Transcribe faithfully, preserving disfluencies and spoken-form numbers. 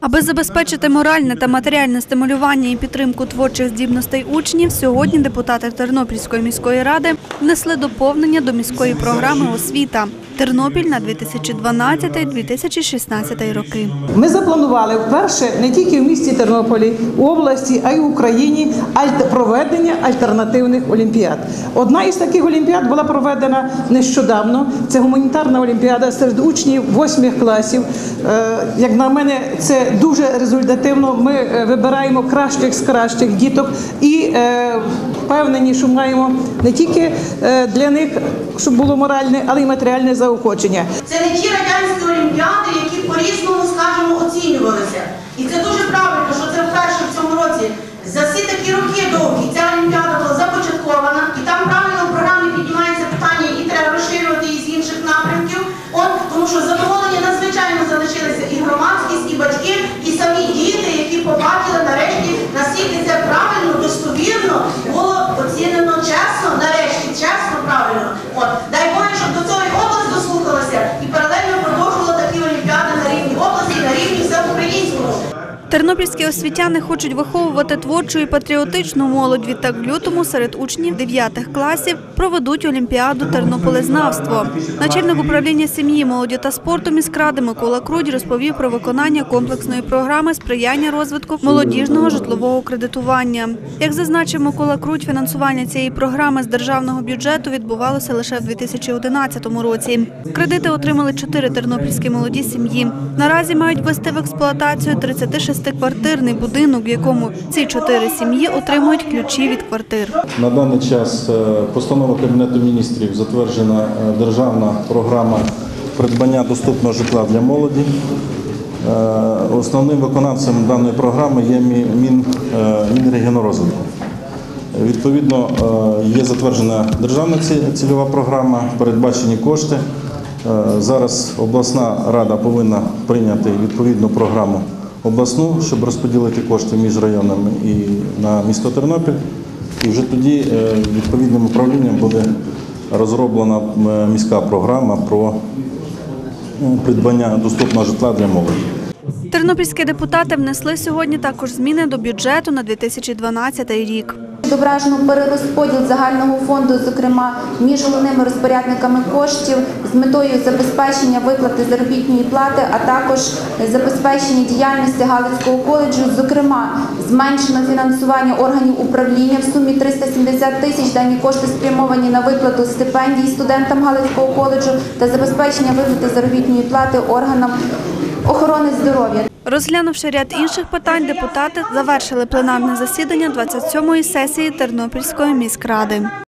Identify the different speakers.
Speaker 1: Аби забезпечити моральне та матеріальне стимулювання і підтримку творчих здібностей учнів, сьогодні депутати Тернопільської міської ради внесли доповнення до міської програми «Освіта. Тернопіль на дві тисячі дванадцятий - дві тисячі шістнадцятий роки».
Speaker 2: Ми запланували вперше не тільки в місті Тернополі, в області, а й в Україні проведення альтернативних олімпіад. Одна із таких олімпіад була проведена нещодавно. Це гуманітарна олімпіада серед учнів восьмих класів. Як на мене, це дуже результативно. Ми вибираємо кращих з кращих діток і впевнені, що маємо не тільки для них, щоб було моральне, але й матеріальне заохочення.
Speaker 3: Це не ті радянські олімпіади, які по-різному, скажімо, оцінювалися. І це дуже правильно, що це вперше в цьому році. За всі такі роки довгі ця олімпіада була започаткована, і там правильно в програмі піднімається питання, і треба розширювати її з інших напрямків. От, тому що задоволення надзвичайно залишилися і громадськість, і батьки, і самі діти, які побачили нарешті, наскільки це правильно, достовірно, було оцінено чесно, нарешті, чесно, правильно. От, дай Боже, щоб до цього і область дослухалася, і паралельно продовжувала такі олімпіади на рівні області, на рівні всеукраїнського.
Speaker 1: Тернопільські освітяни хочуть виховувати творчу і патріотичну молодь. Відтак в лютому серед учнів дев'ятих класів проведуть олімпіаду «Тернополезнавство». Начальник управління сім'ї, молоді та спорту міськради Микола Крудь розповів про виконання комплексної програми сприяння розвитку молодіжного житлового кредитування. Як зазначив Микола Крудь, фінансування цієї програми з державного бюджету відбувалося лише в дві тисячі одинадцятому році. Кредити отримали чотири тернопільські молоді сім'ї. Наразі мають ввести в експлуатацію тридцятишестиквартирний будинок, в якому ці чотири сім'ї отримують ключі від квартир.
Speaker 4: На даний час постановою Кабінету міністрів затверджена державна програма придбання доступного житла для молоді. Основним виконавцем даної програми є Мінрегіонрозвитку. Відповідно, є затверджена державна цільова програма, передбачені кошти. Зараз обласна рада повинна прийняти відповідну програму обласну, щоб розподілити кошти між районами і на місто Тернопіль. І вже тоді відповідним управлінням буде розроблена міська програма про придбання доступного житла для молоді.
Speaker 1: Тернопільські депутати внесли сьогодні також зміни до бюджету на дві тисячі дванадцятий рік.
Speaker 5: Відображено перерозподіл загального фонду, зокрема, між головними розпорядниками коштів з метою забезпечення виплати заробітної плати, а також забезпечення діяльності Галицького коледжу. Зокрема, зменшено фінансування органів управління в сумі триста сімдесят тисяч. Дані кошти спрямовані на виплату стипендій студентам Галицького коледжу та забезпечення виплати заробітної плати органам охорони здоров'я.
Speaker 1: Розглянувши ряд інших питань, депутати завершили пленарне засідання двадцять сьомої сесії Тернопільської міськради.